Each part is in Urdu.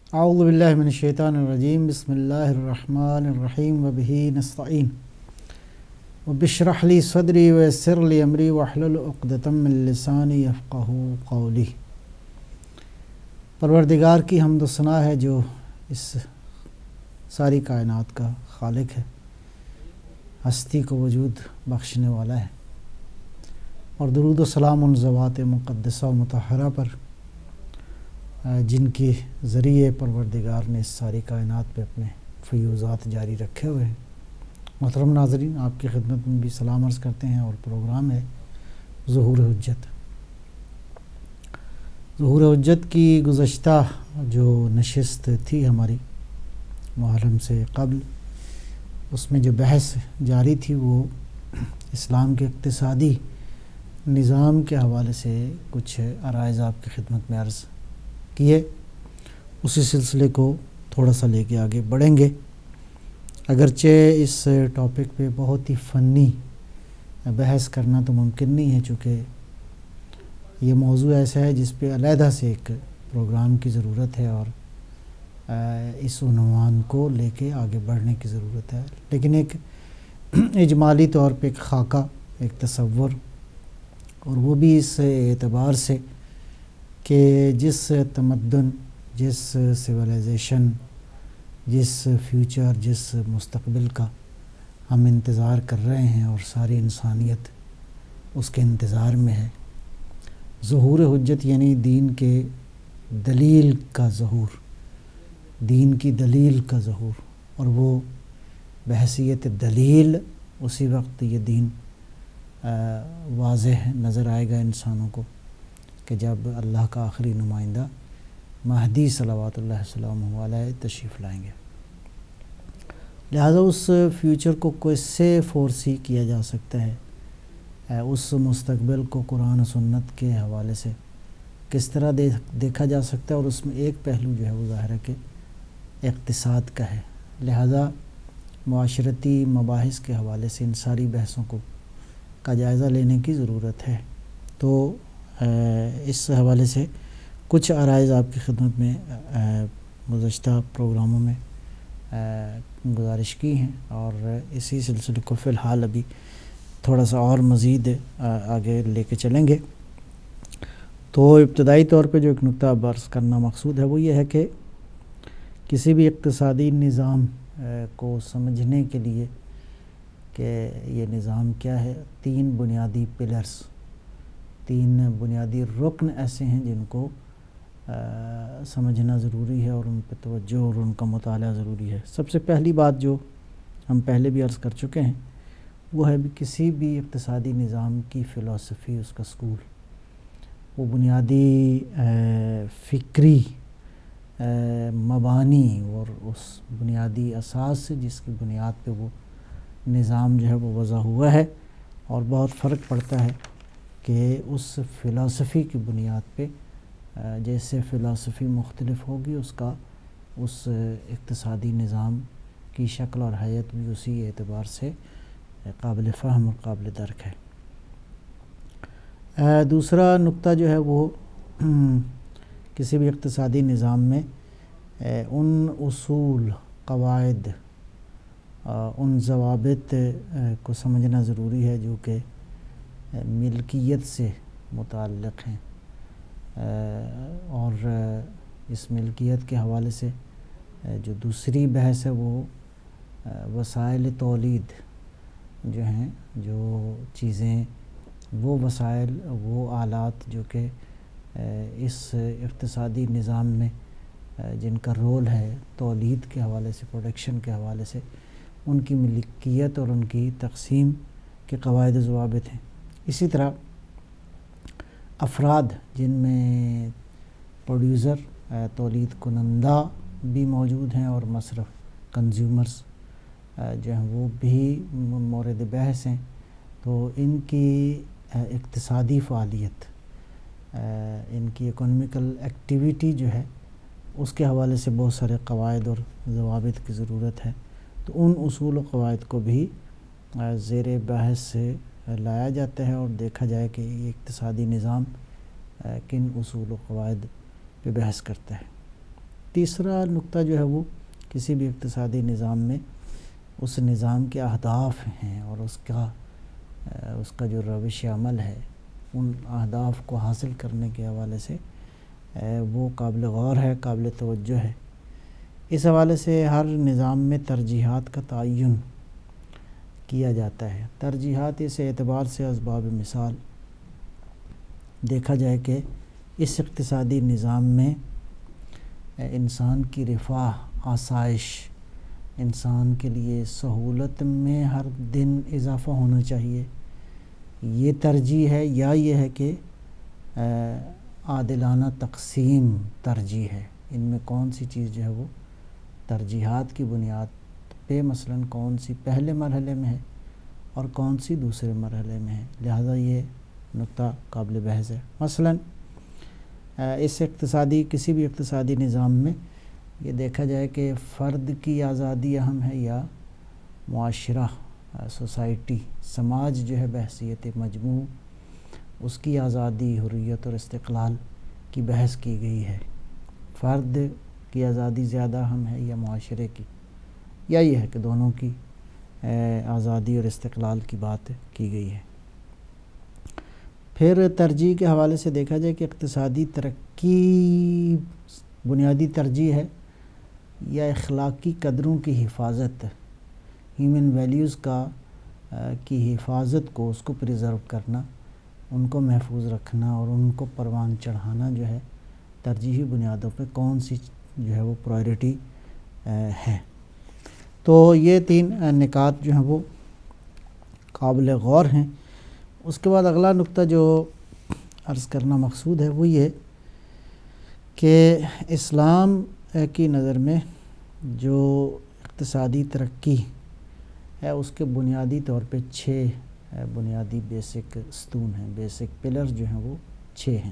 اعوذ باللہ من الشیطان الرجیم بسم اللہ الرحمن الرحیم وبہ نستعین رب اشرح لی صدری ویسر لی امری واحلل عقدۃ من لسانی یفقہوا قولی۔ پروردگار کی حمد و ثنا ہے جو اس ساری کائنات کا خالق ہے، ہستی کو وجود بخشنے والا ہے، اور درود و سلام ان ذوات مقدسہ و مطہرہ پر جن کے ذریعے پروردگار نے اس ساری کائنات پہ اپنے فیوزات جاری رکھے ہوئے ہیں۔ محترم ناظرین، آپ کی خدمت میں بھی سلام عرض کرتے ہیں، اور پروگرام ہے ظہور حجت۔ ظہور حجت کی گزشتہ جو نشست تھی ہماری محرم سے قبل، اس میں جو بحث جاری تھی وہ اسلام کے اقتصادی نظام کے حوالے سے کچھ عرائض آپ کی خدمت میں عرض کیے۔ اسی سلسلے کو تھوڑا سا لے کے آگے بڑھیں گے، اگرچہ اس ٹاپک پہ بہت ہی فنی بحث کرنا تو ممکن نہیں ہے، چونکہ یہ موضوع ایسا ہے جس پہ علیحدہ سے ایک پروگرام کی ضرورت ہے اور اس عنوان کو لے کے آگے بڑھنے کی ضرورت ہے، لیکن ایک اجمالی طور پہ ایک خاکہ، ایک تصور، اور وہ بھی اس اعتبار سے کہ جس تمدن، جس سویلائزیشن، جس فیوچر، جس مستقبل کا ہم انتظار کر رہے ہیں اور ساری انسانیت اس کے انتظار میں ہے، ظہور حجت یعنی دین کے دلیل کا ظہور، دین کی دلیل کا ظہور، اور وہ بحیثیت دلیل اسی وقت یہ دین واضح نظر آئے گا انسانوں کو کہ جب اللہ کا آخری نمائندہ مہدی صلوات اللہ وسلامہ علیہ تشریف لائیں گے۔ لہٰذا اس فیوچر کو کیسے فورسی کیا جا سکتا ہے، اس مستقبل کو قرآن و سنت کے حوالے سے کس طرح دیکھا جا سکتا ہے، اور اس میں ایک پہلو جو ہے وہ ظاہر ہے کہ اقتصاد کا ہے۔ لہٰذا معاشرتی مباحث کے حوالے سے ان ساری بحثوں کا جائزہ لینے کی ضرورت ہے۔ تو اس حوالے سے کچھ عرائض آپ کی خدمت میں گزشتہ پروگراموں میں گزارش کی ہیں، اور اسی سلسلے کو فی الحال ابھی تھوڑا سا اور مزید آگے لے کے چلیں گے۔ تو ابتدائی طور پہ جو ایک نقطہ عرض کرنا مقصود ہے وہ یہ ہے کہ کسی بھی اقتصادی نظام کو سمجھنے کے لیے کہ یہ نظام کیا ہے، تین بنیادی پلرز، تین بنیادی رکن ایسے ہیں جن کو سمجھنا ضروری ہے، اور ان پہ توجہ اور ان کا مطالعہ ضروری ہے۔ سب سے پہلی بات جو ہم پہلے بھی عرض کر چکے ہیں وہ ہے بھی کسی بھی اقتصادی نظام کی فلسفی، اس کا سکول، وہ بنیادی فکری مبانی اور اس بنیادی اساس سے جس کی بنیاد پہ وہ نظام جو ہے وہ وضع ہوا ہے، اور بہت فرق پڑتا ہے کہ اس فلسفی کی بنیاد پہ جیسے فلسفی مختلف ہوگی اس کا اس اقتصادی نظام کی شکل اور حیت بھی اسی اعتبار سے قابل فہم اور قابل درک ہے۔ دوسرا نقطہ جو ہے وہ کسی بھی اقتصادی نظام میں ان اصول، قواعد، ان ضوابط کو سمجھنا ضروری ہے جو کہ ملکیت سے متعلق ہیں، اور اس ملکیت کے حوالے سے جو دوسری بحث ہے وہ وسائل تولید جو ہیں، جو چیزیں، وہ وسائل، وہ آلات جو کہ اس اقتصادی نظام میں جن کا رول ہے تولید کے حوالے سے، پروڈکشن کے حوالے سے، ان کی ملکیت اور ان کی تقسیم کے قواعد و ضوابط ہیں۔ اسی طرح افراد جن میں پروڈیوسر، تولید کنندہ بھی موجود ہیں، اور مصرف، کنزیومرز جو ہیں وہ بھی مورد بحث ہیں، تو ان کی اقتصادی فعالیت، ان کی اکنامیکل ایکٹیویٹی جو ہے اس کے حوالے سے بہت سارے قواعد اور ضوابط کی ضرورت ہے۔ تو ان اصول و قواعد کو بھی زیر بحث سے لایا جاتا ہے اور دیکھا جائے کہ یہ اقتصادی نظام کن اصول و قواعد پہ بحث کرتا ہے۔ تیسرا نقطہ جو ہے وہ کسی بھی اقتصادی نظام میں اس نظام کے اہداف ہیں اور اس کا جو روش عمل ہے ان اہداف کو حاصل کرنے کے حوالے سے وہ قابل غور ہے، قابل توجہ ہے۔ اس حوالے سے ہر نظام میں ترجیحات کا تعین کیا جاتا ہے۔ ترجیحات اس اعتبار سے اسباب مثال دیکھا جائے کہ اس اقتصادی نظام میں انسان کی رفاہ، آسائش، انسان کے لیے سہولت میں ہر دن اضافہ ہونا چاہیے، یہ ترجیح ہے، یا یہ ہے کہ عادلانہ تقسیم ترجیح ہے۔ ان میں کون سی چیز جو ہے وہ ترجیحات کی بنیاد پہ مثلاً کون سی پہلے مرحلے میں ہے اور کون سی دوسرے مرحلے میں ہے، لہذا یہ نقطہ قابل بحث ہے۔ مثلاً کسی بھی اقتصادی نظام میں یہ دیکھا جائے کہ فرد کی آزادی اہم ہے یا معاشرہ، سوسائٹی، سماج جو ہے بحثیت مجموع اس کی آزادی، حریت اور استقلال کی بحث کی گئی ہے۔ فرد کی آزادی زیادہ اہم ہے یا معاشرے کی، یا یہ ہے کہ دونوں کی آزادی اور استقلال کی بات کی گئی ہے۔ پھر ترجیح کے حوالے سے دیکھا جائے کہ اقتصادی ترقی بنیادی ترجیح ہے یا اخلاقی قدروں کی حفاظت، ہیومن ویلیوز کی حفاظت کو، اس کو پریزرو کرنا، ان کو محفوظ رکھنا اور ان کو پروان چڑھانا جو ہے ترجیحی بنیادوں پہ کون سی جو ہے وہ پرائرٹی ہے۔ تو یہ 3 نکات جو ہیں وہ قابل غور ہیں۔ اس کے بعد اگلا نقطہ جو عرض کرنا مقصود ہے وہ یہ کہ اسلام کی نظر میں جو اقتصادی ترقی ہے اس کے بنیادی طور پہ 6 بنیادی بیسک ستون ہیں، بیسک پلر جو ہیں وہ 6 ہیں۔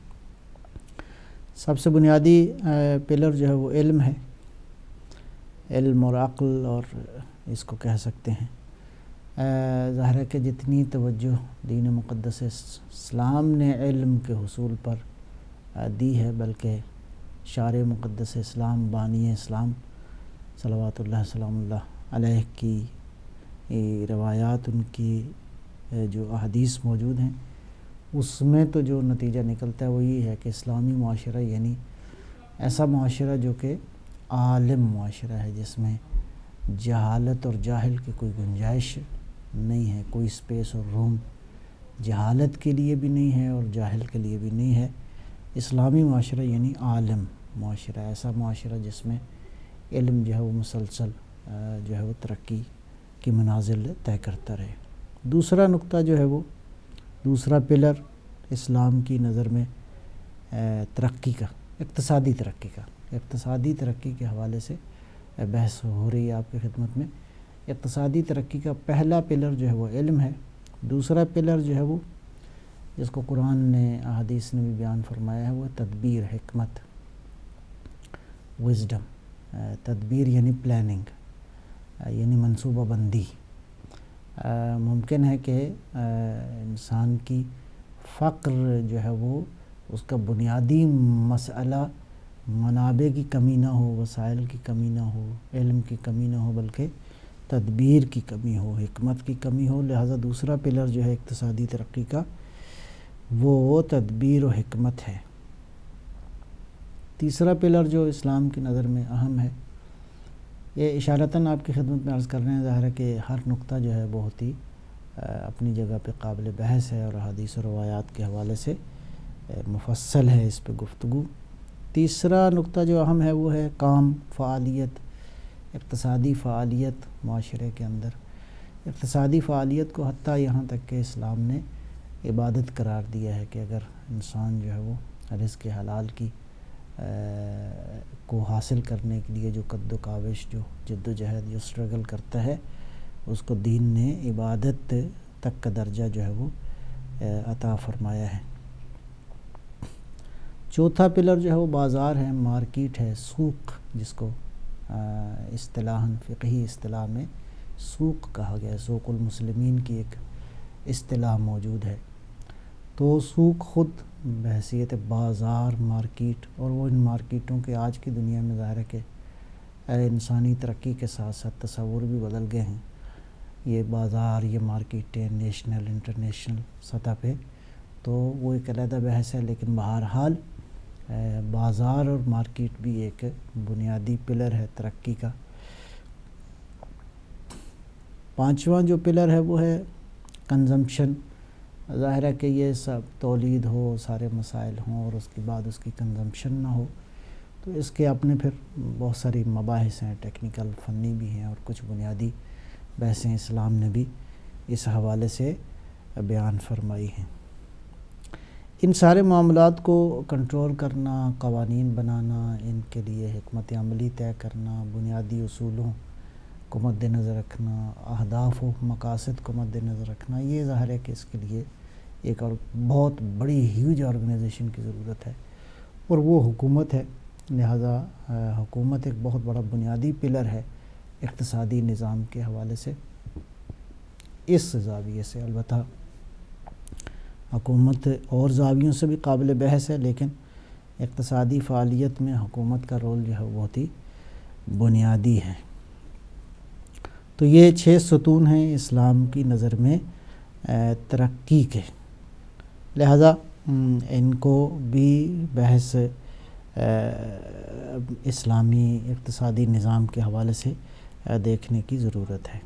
سب سے بنیادی پلر جو ہے وہ علم ہے، علم اور عقل، اور اس کو کہہ سکتے ہیں ظاہر ہے کہ جتنی توجہ دین مقدس اسلام نے علم کے حصول پر دی ہے، بلکہ شارع مقدس اسلام، بانی اسلام صلوات اللہ سلام اللہ علیہ کی روایات، ان کی جو احادیث موجود ہیں، اس میں تو جو نتیجہ نکلتا ہے وہ یہ ہے کہ اسلامی معاشرہ یعنی ایسا معاشرہ جو کہ عالم معاشرہ ہے، جس میں جہالت اور جاہل کی کوئی گنجائش نہیں ہے، کوئی سپیس اور روم جہالت کے لیے بھی نہیں ہے اور جاہل کے لیے بھی نہیں ہے۔ اسلامی معاشرہ یعنی عالم معاشرہ، ایسا معاشرہ جس میں علم جو ہے وہ مسلسل جو ہے وہ ترقی کی منازل طے کرتا رہے۔ دوسرا نقطہ جو ہے وہ دوسرا پلر اسلام کی نظر میں ترقی کا، اقتصادی ترقی کے حوالے سے بحث ہو رہی ہے آپ کی خدمت میں۔ اقتصادی ترقی کا پہلا پلر جو ہے وہ علم ہے۔ دوسرا پلر جو ہے وہ جس کو قرآن نے، احادیث نے بھی بیان فرمایا ہے، وہ تدبیر، حکمت، وزڈم۔ تدبیر یعنی پلاننگ، یعنی منصوبہ بندی۔ ممکن ہے کہ انسان کی فقر جو ہے وہ اس کا بنیادی مسئلہ منابع کی کمی نہ ہو، وسائل کی کمی نہ ہو، علم کی کمی نہ ہو، بلکہ تدبیر کی کمی ہو، حکمت کی کمی ہو۔ لہٰذا دوسرا پلر جو ہے اقتصادی ترقی کا وہ تدبیر و حکمت ہے۔ تیسرا پلر جو اسلام کی نظر میں اہم ہے، یہ اشارتاً آپ کی خدمت میں عرض کر رہے ہیں، ظاہر ہے کہ ہر نقطہ جو ہے بہت ہی اپنی جگہ پہ قابل بحث ہے اور حدیث و روایات کے حوالے سے مفصل ہے اس پہ گفتگو۔ تیسرا نقطہ جو اہم ہے وہ ہے کام، فعالیت، اقتصادی فعالیت معاشرے کے اندر۔ اقتصادی فعالیت کو حتیٰ یہاں تک کہ اسلام نے عبادت قرار دیا ہے کہ اگر انسان جو ہے وہ رزق حلال کی کو حاصل کرنے کے لیے جو قد و کاوش، جو جد و جہد، جو اسٹرگل کرتا ہے، اس کو دین نے عبادت تک کا درجہ جو ہے وہ عطا فرمایا ہے۔ چوتھا پلر جو ہے وہ بازار ہے، مارکیٹ ہے، سوق، جس کو اصطلاحاً فقہی اصطلاح میں سوق کہا گیا ہے، سوق المسلمین کی ایک اصطلاح موجود ہے۔ تو سوق خود بحیثیت بازار مارکیٹ، اور وہ ان مارکیٹوں کے آج کی دنیا میں ظاہر ہے کہ انسانی ترقی کے ساتھ ساتھ تصور بھی بدل گئے ہیں. یہ بازار، یہ مارکیٹیں نیشنل انٹرنیشنل سطح پہ تو وہ ایک علیحدہ بحث ہے، لیکن بہرحال بازار اور مارکیٹ بھی ایک بنیادی پلر ہے ترقی کا. پانچواں جو پلر ہے وہ ہے کنزمپشن. ظاہر ہے کہ یہ سب تولید ہو، سارے مسائل ہوں اور اس کے بعد اس کی کنزمپشن نہ ہو تو اس کے اپنے پھر بہت ساری مباحث ہیں، ٹیکنیکل فنی بھی ہیں، اور کچھ بنیادی بحثیں اسلام نے بھی اس حوالے سے بیان فرمائی ہیں. ان سارے معاملات کو کنٹرول کرنا، قوانین بنانا، ان کے لیے حکمت عملی طے کرنا، بنیادی اصولوں کو مد نظر رکھنا، اہداف و مقاصد کو مد نظر رکھنا، یہ ظاہر ہے کہ اس کے لیے ایک اور بہت بڑی ہیوج آرگنائزیشن کی ضرورت ہے، اور وہ حکومت ہے. لہذا حکومت ایک بہت بڑا بنیادی پلر ہے اقتصادی نظام کے حوالے سے. اس زاویے سے البتہ حکومت اور زاویوں سے بھی قابل بحث ہے، لیکن اقتصادی فعالیت میں حکومت کا رول جو ہے بہت ہی بنیادی ہے. تو یہ 6 ستون ہیں اسلام کی نظر میں ترقی کے. لہذا ان کو بھی بحث اسلامی اقتصادی نظام کے حوالے سے دیکھنے کی ضرورت ہے.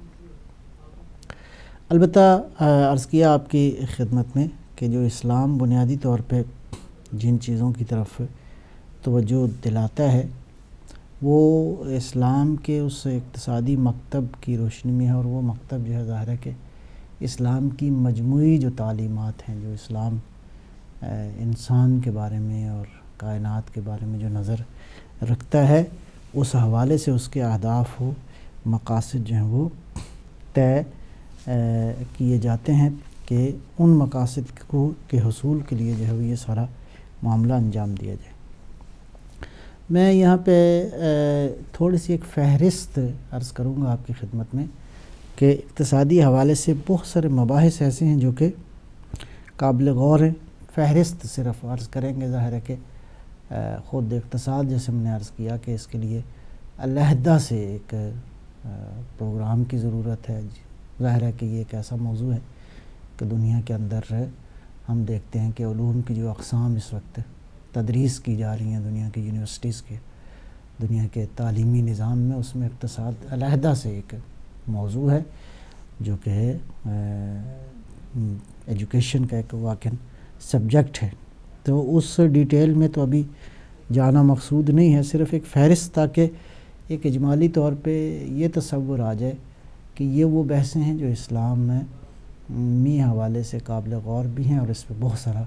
البتہ عرض کیا آپ کی خدمت میں کہ جو اسلام بنیادی طور پہ جن چیزوں کی طرف توجہ دلاتا ہے وہ اسلام کے اس اقتصادی مکتب کی روشنی میں ہے، اور وہ مکتب جو ہے ظاہر ہے کہ اسلام کی مجموعی جو تعلیمات ہیں، جو اسلام انسان کے بارے میں اور کائنات کے بارے میں جو نظر رکھتا ہے، اس حوالے سے اس کے اہداف و مقاصد جو ہیں وہ طے کیے جاتے ہیں کہ ان مقاصد کے حصول کے لیے جو ہے یہ سارا معاملہ انجام دیا جائے. میں یہاں پہ تھوڑی سی ایک فہرست عرض کروں گا آپ کی خدمت میں کہ اقتصادی حوالے سے بہت سارے مباحث ایسے ہیں جو کہ قابل غور ہیں. فہرست صرف عرض کریں گے. ظاہر ہے کہ خود اقتصاد جیسے میں نے عرض کیا کہ اس کے لیے علیحدہ سے ایک پروگرام کی ضرورت ہے. ظاہر ہے کہ یہ ایک ایسا موضوع ہے کہ دنیا کے اندر ہم دیکھتے ہیں کہ علوم کی جو اقسام اس وقت تدریس کی جا رہی ہیں دنیا کی یونیورسٹیز کے، دنیا کے تعلیمی نظام میں، اس میں اقتصاد علیحدہ سے ایک موضوع ہے جو کہ ایجوکیشن کا ایک واقعی سبجیکٹ ہے. تو اس ڈیٹیل میں تو ابھی جانا مقصود نہیں ہے، صرف ایک فہرست تاکہ ایک اجمالی طور پہ یہ تصور آ جائے کہ یہ وہ بحثیں ہیں جو اسلام میں حوالے سے قابل غور بھی ہیں، اور اس پہ بہت سارا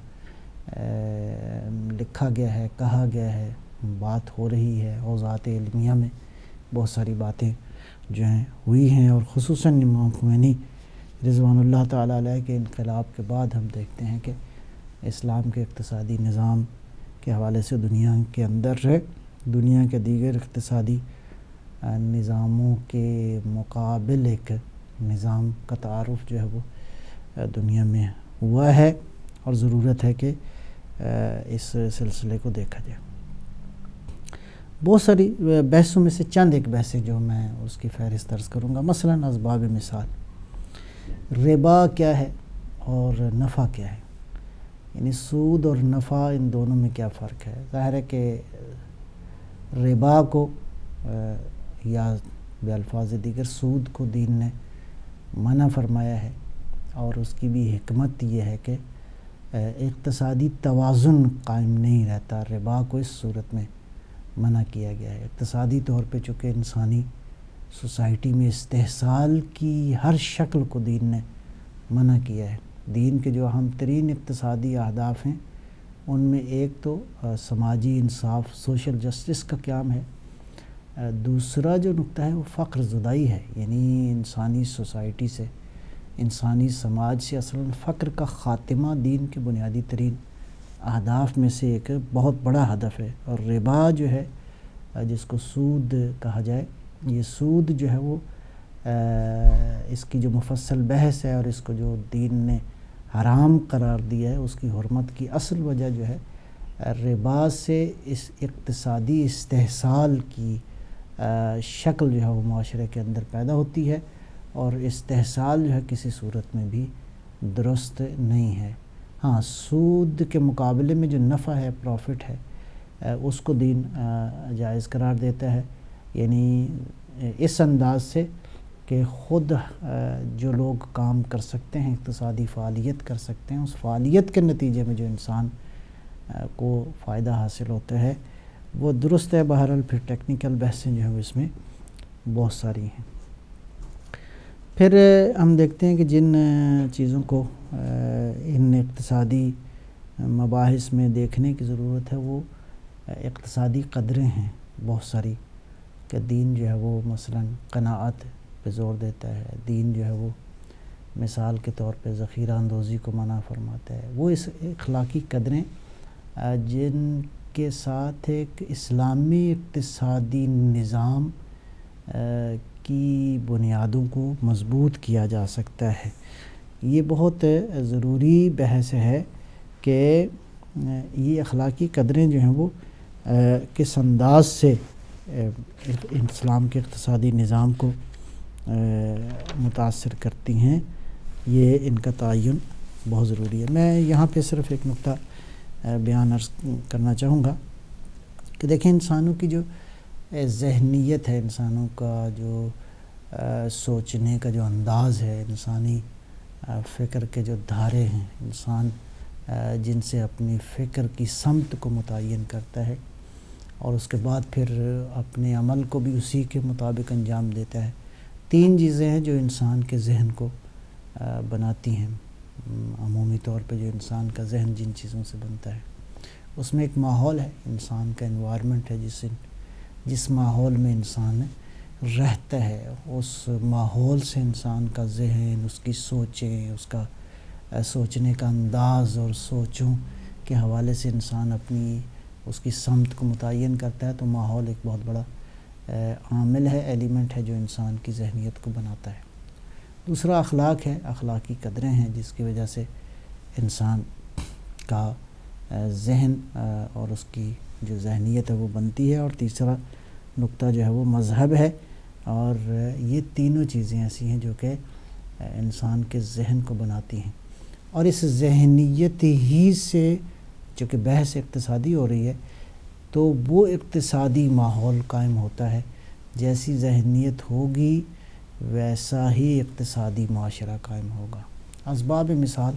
لکھا گیا ہے، کہا گیا ہے، بات ہو رہی ہے. اوضاعات علمیہ میں بہت ساری باتیں جو ہیں ہوئی ہیں، اور خصوصاً امام خمینی رضوان اللہ تعالیٰ علیہ کے انقلاب کے بعد ہم دیکھتے ہیں کہ اسلام کے اقتصادی نظام کے حوالے سے دنیا کے اندر دنیا کے دیگر اقتصادی نظاموں کے مقابل ایک نظام کا تعارف جو ہے وہ دنیا میں ہوا ہے، اور ضرورت ہے کہ اس سلسلے کو دیکھا جائے. بہت ساری بحثوں میں سے چند ایک بحثیں جو میں اس کی فہرست عرض کروں گا. مثلاً اسباب مثال، ربا کیا ہے اور نفع کیا ہے، یعنی سود اور نفع ان دونوں میں کیا فرق ہے. ظاہر ہے کہ ربا کو یا بالفاظ دیگر سود کو دین نے منع فرمایا ہے، اور اس کی بھی حکمت یہ ہے کہ اقتصادی توازن قائم نہیں رہتا. ربا کو اس صورت میں منع کیا گیا ہے. اقتصادی طور پہ چونکہ انسانی سوسائٹی میں استحصال کی ہر شکل کو دین نے منع کیا ہے. دین کے جو اہم ترین اقتصادی اہداف ہیں ان میں ایک تو سماجی انصاف، سوشل جسٹس کا قیام ہے. دوسرا جو نقطہ ہے وہ فقر زدائی ہے، یعنی انسانی سوسائٹی سے، انسانی سماج سے اصلاً فقر کا خاتمہ دین کے بنیادی ترین اہداف میں سے ایک بہت بڑا ہدف ہے. اور ربا جو ہے جس کو سود کہا جائے، یہ سود جو ہے وہ اس کی جو مفصل بحث ہے اور اس کو جو دین نے حرام قرار دیا ہے، اس کی حرمت کی اصل وجہ جو ہے ربا سے اس اقتصادی استحصال کی شکل جو ہے وہ معاشرے کے اندر پیدا ہوتی ہے، اور استحصال جو ہے کسی صورت میں بھی درست نہیں ہے۔ ہاں، سود کے مقابلے میں جو نفع ہے، پروفٹ ہے، اس کو دین جائز قرار دیتا ہے، یعنی اس انداز سے کہ خود جو لوگ کام کر سکتے ہیں، اقتصادی فعالیت کر سکتے ہیں، اس فعالیت کے نتیجے میں جو انسان کو فائدہ حاصل ہوتا ہے وہ درست ہے۔ بہرحال پھر ٹیکنیکل بحثیں جو ہیں وہ اس میں بہت ساری ہیں۔ پھر ہم دیکھتے ہیں کہ جن چیزوں کو ان اقتصادی مباحث میں دیکھنے کی ضرورت ہے وہ اقتصادی قدریں ہیں بہت ساری، کہ دین جو ہے وہ مثلا قناعت پہ زور دیتا ہے، دین جو ہے وہ مثال کے طور پہ ذخیرہ اندوزی کو منع فرماتا ہے۔ وہ اس اخلاقی قدریں جن کے ساتھ ایک اسلامی اقتصادی نظام کی بنیادوں کو مضبوط کیا جا سکتا ہے۔ یہ بہت ضروری بحث ہے کہ یہ اخلاقی قدریں جو ہیں وہ کس انداز سے اسلام کے اقتصادی نظام کو متاثر کرتی ہیں، یہ ان کا تعین بہت ضروری ہے۔ میں یہاں پہ صرف ایک نقطہ بیان عرض کرنا چاہوں گا کہ دیکھیں انسانوں کی جو ذہنیت ہے، انسانوں کا جو سوچنے کا جو انداز ہے، انسانی فکر کے جو دھارے ہیں، انسان جن سے اپنی فکر کی سمت کو متعین کرتا ہے اور اس کے بعد پھر اپنے عمل کو بھی اسی کے مطابق انجام دیتا ہے۔ تین چیزیں ہیں جو انسان کے ذہن کو بناتی ہیں، عمومی طور پہ جو انسان کا ذہن جن چیزوں سے بنتا ہے اس میں ایک ماحول ہے، انسان کا انوائرمنٹ ہے، جس ماحول میں انسان رہتا ہے، اس ماحول سے انسان کا ذہن، اس کی سوچیں، اس کا سوچنے کا انداز اور سوچوں کے حوالے سے انسان اپنی اس کی سمت کو متعین کرتا ہے۔ تو ماحول ایک بہت بڑا عامل ہے، ایلیمنٹ ہے جو انسان کی ذہنیت کو بناتا ہے۔ دوسرا اخلاق ہے، اخلاقی قدریں ہیں جس کی وجہ سے انسان کا ذہن اور اس کی جو ذہنیت ہے وہ بنتی ہے۔ اور تیسرا نقطہ جو ہے وہ مذہب ہے، اور یہ تینوں چیزیں ایسی ہیں جو کہ انسان کے ذہن کو بناتی ہیں۔ اور اس ذہنیت ہی سے جو کہ بحث اقتصادی ہو رہی ہے تو وہ اقتصادی ماحول قائم ہوتا ہے، جیسی ذہنیت ہوگی ویسا ہی اقتصادی معاشرہ قائم ہوگا۔ اسباب مثال،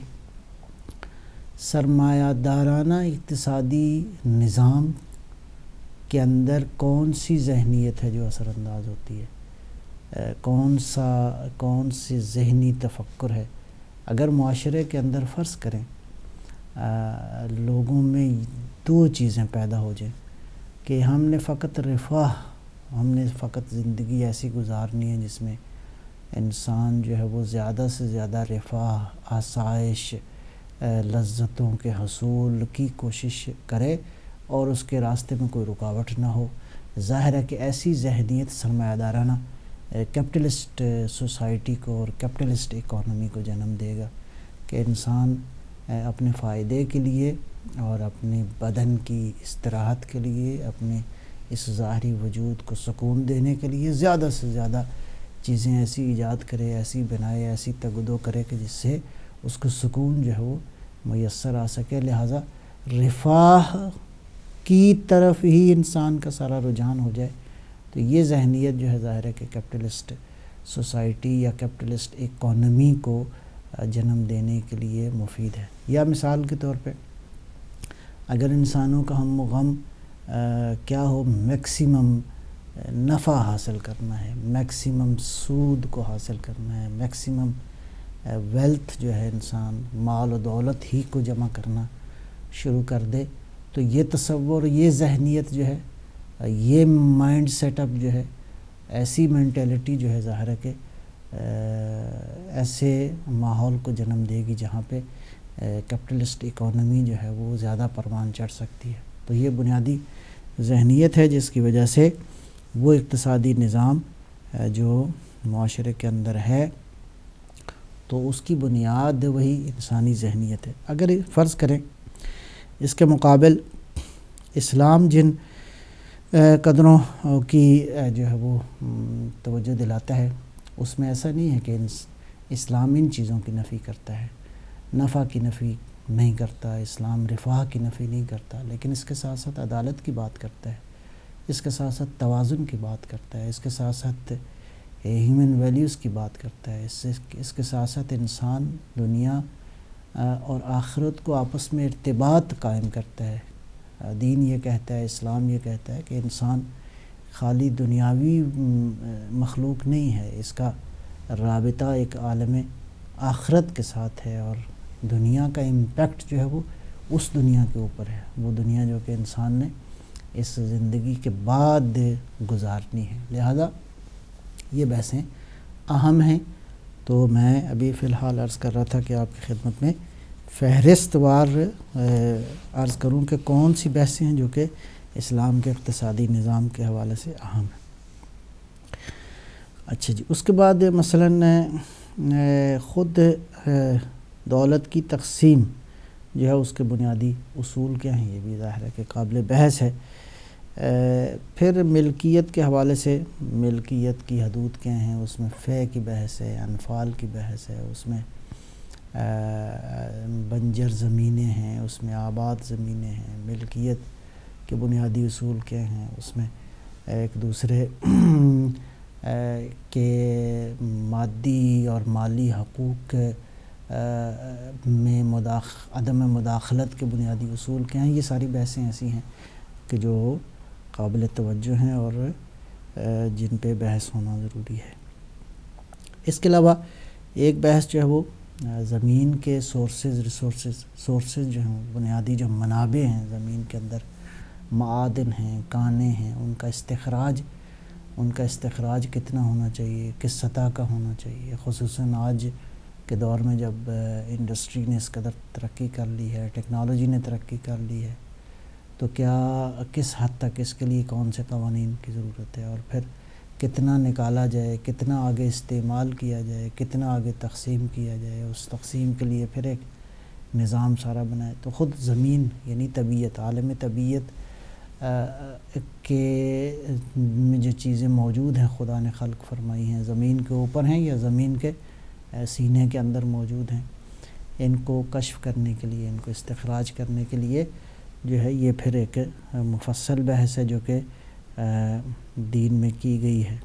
سرمایہ دارانہ اقتصادی نظام کے اندر کون سی ذہنیت ہے جو اثر انداز ہوتی ہے، کون سی ذہنی تفکر ہے۔ اگر معاشرے کے اندر فرض کریں لوگوں میں دو چیزیں پیدا ہو جائیں کہ ہم نے فقط رفاہ، ہم نے فقط زندگی ایسی گزارنی ہے جس میں انسان جو ہے وہ زیادہ سے زیادہ رفاہ، آسائش، لذتوں کے حصول کی کوشش کرے اور اس کے راستے میں کوئی رکاوٹ نہ ہو، ظاہر ہے کہ ایسی ذہنیت سرمایہ دارانہ کیپٹلسٹ سوسائٹی کو اور کیپٹلسٹ اکانومی کو جنم دے گا کہ انسان اپنے فائدے کے لیے اور اپنے بدن کی استراحت کے لیے، اپنے اس ظاہری وجود کو سکون دینے کے لیے زیادہ سے زیادہ چیزیں ایسی ایجاد کرے، ایسی بنائے، ایسی تگدو کرے کہ جس سے اس کو سکون جو ہے وہ میسر آ سکے۔ لہٰذا رفاہ کی طرف ہی انسان کا سارا رجحان ہو جائے تو یہ ذہنیت جو ہے ظاہر ہے کہ کیپٹلسٹ سوسائٹی یا کیپٹلسٹ اکانومی کو جنم دینے کے لیے مفید ہے۔ یا مثال کے طور پہ اگر انسانوں کا ہم و غم کیا ہو، میکسیمم نفع حاصل کرنا ہے، میکسیمم سود کو حاصل کرنا ہے، میکسیمم ویلتھ جو ہے انسان مال و دولت ہی کو جمع کرنا شروع کر دے، تو یہ تصور، یہ ذہنیت جو ہے، یہ مائنڈ سیٹ اپ جو ہے، ایسی مینٹیلٹی جو ہے ظاہر ہے کہ ایسے ماحول کو جنم دے گی جہاں پہ کیپٹلسٹ اکانومی جو ہے وہ زیادہ پروان چڑھ سکتی ہے۔ تو یہ بنیادی ذہنیت ہے جس کی وجہ سے وہ اقتصادی نظام جو معاشرے کے اندر ہے تو اس کی بنیاد وہی انسانی ذہنیت ہے۔ اگر فرض کریں اس کے مقابل اسلام جن قدروں کی جو ہے وہ توجہ دلاتا ہے، اس میں ایسا نہیں ہے کہ اسلام ان چیزوں کی نفی کرتا ہے، نفع کی نفی نہیں کرتا، اسلام رفاہ کی نفی نہیں کرتا، لیکن اس کے ساتھ ساتھ عدالت کی بات کرتا ہے، اس کے ساتھ ساتھ توازن کی بات کرتا ہے، اس کے ساتھ ساتھ ہیومن ویلیوز کی بات کرتا ہے، اس کے ساتھ ساتھ انسان دنیا اور آخرت کو آپس میں ارتباط قائم کرتا ہے۔ دین یہ کہتا ہے، اسلام یہ کہتا ہے کہ انسان خالی دنیاوی مخلوق نہیں ہے، اس کا رابطہ ایک عالم آخرت کے ساتھ ہے، اور دنیا کا امپیکٹ جو ہے وہ اس دنیا کے اوپر ہے، وہ دنیا جو کہ انسان نے اس زندگی کے بعد گزارنی ہے۔ لہذا یہ بحثیں اہم ہیں۔ تو میں ابھی فی الحال عرض کر رہا تھا کہ آپ کی خدمت میں فہرست وار عرض کروں کہ کون سی بحثیں ہیں جو کہ اسلام کے اقتصادی نظام کے حوالے سے اہم ہیں۔ اچھا جی، اس کے بعد مثلاً خود دولت کی تقسیم جو ہے اس کے بنیادی اصول کیا ہیں، یہ بھی ظاہر ہے کہ قابل بحث ہے۔ پھر ملکیت کے حوالے سے ملکیت کی حدود کیا ہیں، اس میں فے کی بحث ہے، انفال کی بحث ہے، اس میں بنجر زمینیں ہیں، اس میں آباد زمینیں ہیں، ملکیت کے بنیادی اصول کیا ہیں، اس میں ایک دوسرے کے مادی اور مالی حقوق میں عدم مداخلت کے بنیادی اصول کیا ہیں۔ یہ ساری بحثیں ایسی ہیں کہ جو قابل توجہ ہیں اور جن پہ بحث ہونا ضروری ہے۔ اس کے علاوہ ایک بحث جو ہے وہ زمین کے سورسز جو ہیں، بنیادی جو منابع ہیں زمین کے اندر، معادن ہیں، کانیں ہیں، ان کا استخراج کتنا ہونا چاہیے، کس سطح کا ہونا چاہیے، خصوصاً آج کے دور میں جب انڈسٹری نے اس قدر ترقی کر لی ہے، ٹیکنالوجی نے ترقی کر لی ہے، تو کیا کس حد تک اس کے لیے کون سے قوانین کی ضرورت ہے، اور پھر کتنا نکالا جائے، کتنا آگے استعمال کیا جائے، کتنا آگے تقسیم کیا جائے، اس تقسیم کے لیے پھر ایک نظام سارا بنائے۔ تو خود زمین یعنی طبیعت، عالم طبیعت کے میں جو چیزیں موجود ہیں خدا نے خلق فرمائی ہیں، زمین کے اوپر ہیں یا زمین کے سینے کے اندر موجود ہیں، ان کو کشف کرنے کے لیے، ان کو استخراج کرنے کے لیے جو ہے یہ پھر ایک مفصل بحث ہے جو کہ دین میں کی گئی ہے۔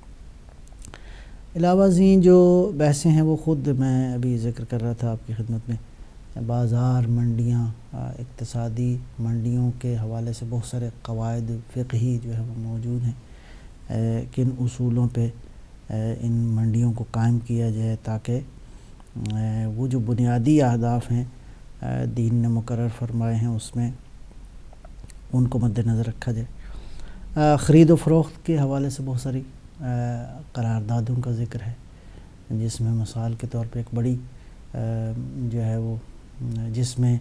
علاوہ ازیں جو بحثیں ہیں وہ خود میں ابھی ذکر کر رہا تھا آپ کی خدمت میں، بازار، منڈیاں، اقتصادی منڈیوں کے حوالے سے بہت سارے قواعد فقہی جو ہے وہ موجود ہیں، کن اصولوں پہ ان منڈیوں کو قائم کیا جائے تاکہ وہ جو بنیادی اہداف ہیں دین نے مقرر فرمائے ہیں اس میں ان کو مد نظر رکھا جائے۔ خرید و فروخت کے حوالے سے بہت ساری قراردادوں کا ذکر ہے، جس میں مثال کے طور پہ ایک بڑی جو ہے وہ جس میں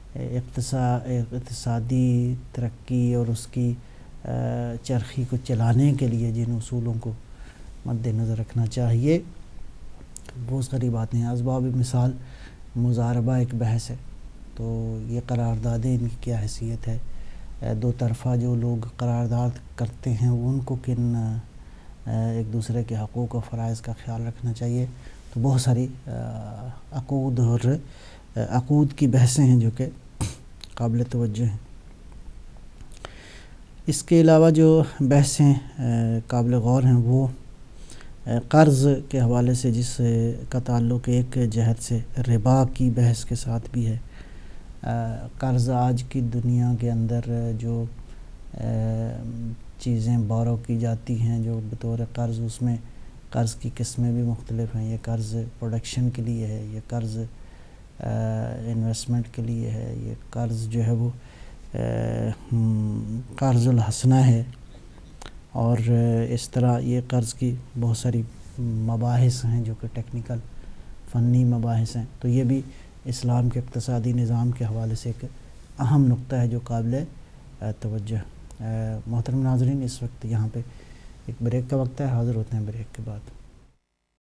اقتصادی ترقی اور اس کی چرخی کو چلانے کے لیے جن اصولوں کو مد نظر رکھنا چاہیے بہت ساری باتیں ہیں۔ اسباب مثال مضاربہ ایک بحث ہے، تو یہ قراردادیں ان کی کیا حیثیت ہے، دو طرفہ جو لوگ قرارداد کرتے ہیں ان کو کن ایک دوسرے کے حقوق و فرائض کا خیال رکھنا چاہیے۔ تو بہت ساری عقود کی بحثیں ہیں جو کہ قابل توجہ ہیں۔ اس کے علاوہ جو بحثیں قابل غور ہیں وہ قرض کے حوالے سے، جس کا تعلق ایک جہت سے ربا کی بحث کے ساتھ بھی ہے۔ قرض آج کی دنیا کے اندر جو چیزیں بورو کی جاتی ہیں جو بطور قرض، اس میں قرض کی قسمیں بھی مختلف ہیں۔ یہ قرض پروڈکشن کے لیے ہے، یہ قرض انویسٹمنٹ کے لیے ہے، یہ قرض جو ہے وہ قرض الحسنہ ہے، اور اس طرح یہ قرض کی بہت ساری مباحث ہیں جو کہ ٹیکنیکل فنی مباحث ہیں۔ تو یہ بھی اسلام کے اقتصادی نظام کے حوالے سے ایک اہم نقطہ ہے جو قابل توجہ ہے۔ محترم ناظرین، اس وقت یہاں پہ ایک بریک کا وقت ہے، حاضر ہوتے ہیں بریک کے بعد۔